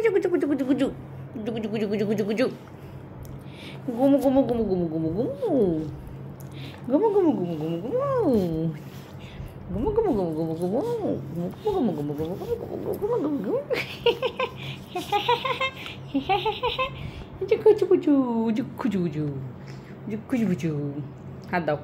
Gumu gumu gumu gumu gumu gumu. Gumu gumu gumu gumu gumu. Gumu gumu gumu gumu gumu. Gumu gumu gumu gumu gumu gumu gumu gumu. Juku juku juku juku juku juku juku juku. হাত দাও।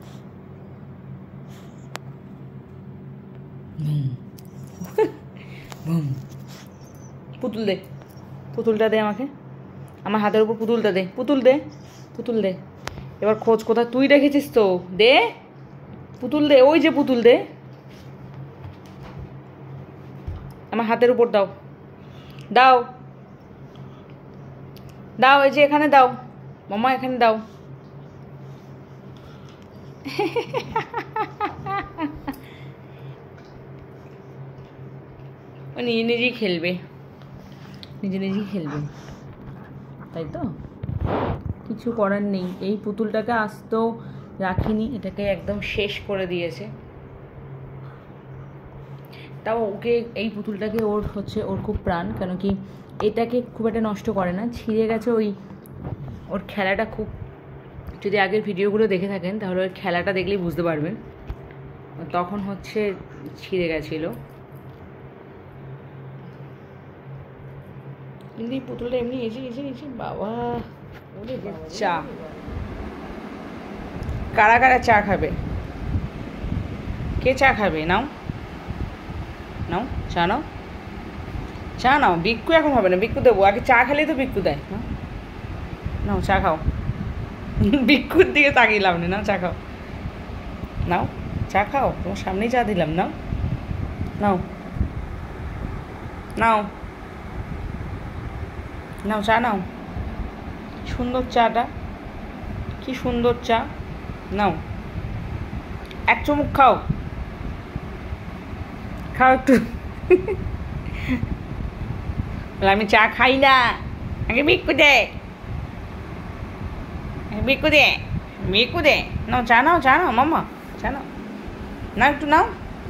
পুতুল দে, পুতুলটা দে আমাকে, আমার হাতের উপর পুতুলটা দে, পুতুল দে, পুতুল দে। এবার খোঁজ কোথায়, তুই রেখেছিস তো, দে পুতুল দে, ওই যে পুতুল দে, আমার হাতের উপর দাও, দাও দাও, এই যে এখানে দাও মামা, এখানে দাও। ও নিজে নিজেই খেলবে, নিজে নিজেই খেলবে, তাই তো কিছু করার নেই। এই পুতুলটাকে আসতেও রাখিনি, এটাকে একদম শেষ করে দিয়েছে। তাও ওকে, এই পুতুলটাকে ওর হচ্ছে ওর খুব প্রাণ, কেন কি এটাকে খুব একটা নষ্ট করে না। ছিঁড়ে গেছে ওই, ওর খেলাটা খুব, যদি আগের ভিডিওগুলো দেখে থাকেন তাহলে ওর খেলাটা দেখলেই বুঝতে পারবেন, তখন হচ্ছে ছিঁড়ে গেছিলো। কিন্তু এই পুতুলটা এমনি এসে এসে এসে বাবা। চা, কারা কারা চা খাবে, কে চা খাবে, নাও নাও চা নাও, চা নাও। বিক্কু এখন হবে না, বিক্কু দেবো, আগে চা খেলেই তো বিক্কু দেয়। নাও চা খাও, বিক্কুর দিকে তাকিয়ে লাভ নেই, নাও চা খাও, নাও চা খাও, তোমার সামনেই চা দিলাম, নাও নাও নাও নাও চা নাও, সুন্দর চাটা, কি সুন্দর চা, নাও এক চুমুক খাও, খাও একটু। আমি চা খাই না, আগে বিক্কু দে, বিক্কু দে, বিক্কু দে, নাও চা নাও, চা নাও মামা, চা নাও, নাও একটু নাও।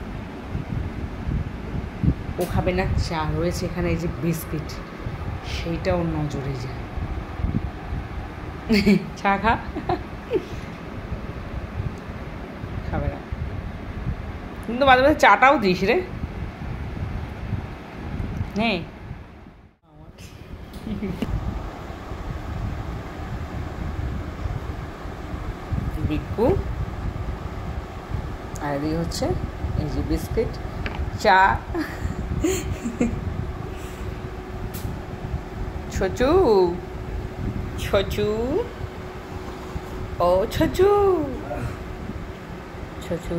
ও খাবে না চা, রয়েছে এখানে এই যে বিস্কিট, সেইটা ওর নজরে যায়। চা খা, খাবে না কিন্তু মাঝে মাঝে চাটাও দিস রে। হ্যাঁ বিক্কু, আর এদিকে হচ্ছে এই যে বিস্কিট, চা। ছচু ছচু, ও ছচু ছচু,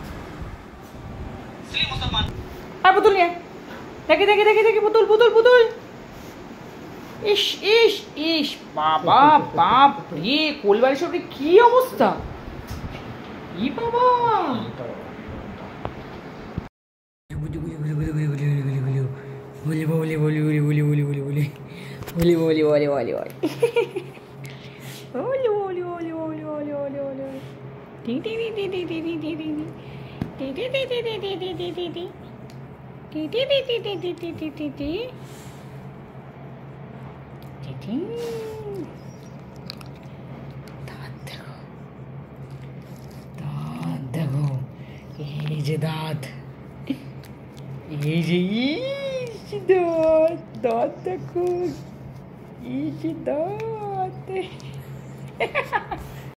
আর পুতুল নিয়ে দেখি দেখি দেখি দেখি, পুতুল পুতুল পুতুল, ইস ইস ইস, বাবা বাপ রে, কোলবাড়ি সব কি অবস্থা, ই বাবা। বলি বলি বলি বলি বলি বলি বলি বলি বলি বলি বলি বলি বলি Oli, oli, oli, oli, oli, oli, oli. Di di di di di di di di di di. Di di di di di di di di di di. Di di di di di di di di di di. Di di. দাঁত দেখো, দাঁত দেখো, এই যে দাঁত, এই যে দাঁত, দাঁত দেখো, এই যে দাঁত।